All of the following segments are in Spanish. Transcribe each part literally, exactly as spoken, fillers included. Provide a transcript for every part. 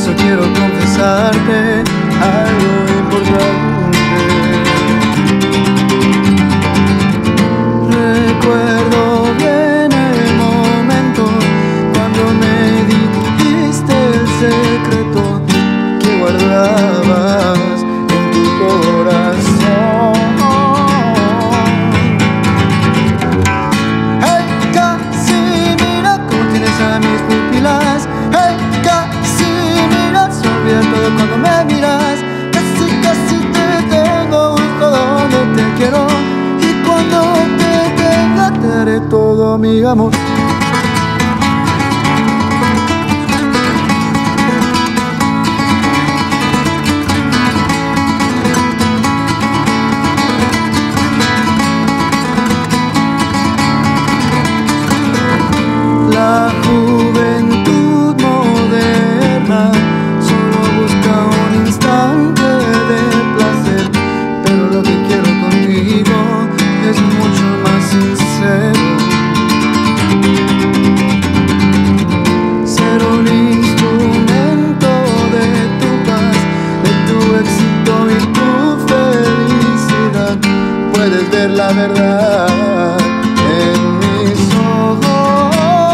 eso quiero confesarte algo importante. Recuerdo bien el momento cuando me dijiste el secreto que guardabas en tu corazón. Hey, casi mira cómo tienes a mis pupilas. Hey, casi mira, se olvida todo cuando me miras. Casi, casi te tengo justo donde te quiero. Y cuando te tenga te daré todo mi amor. La juventud moderna solo busca un instante de placer, pero lo que quiero contigo es mucho más sincero. Ser un instrumento de tu paz, de tu éxito y tu felicidad. Puedes ver la verdad en mis ojos.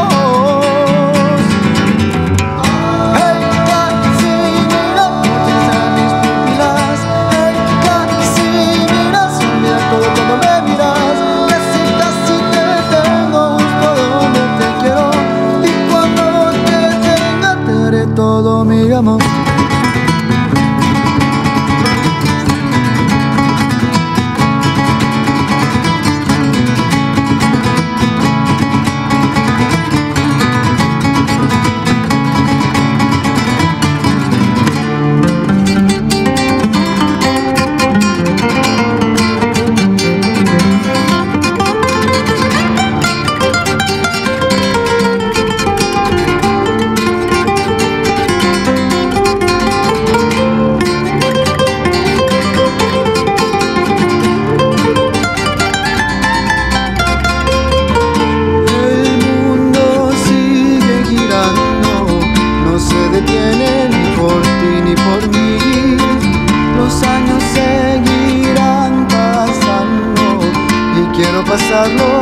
Todo mi amor. Quiero pasarlo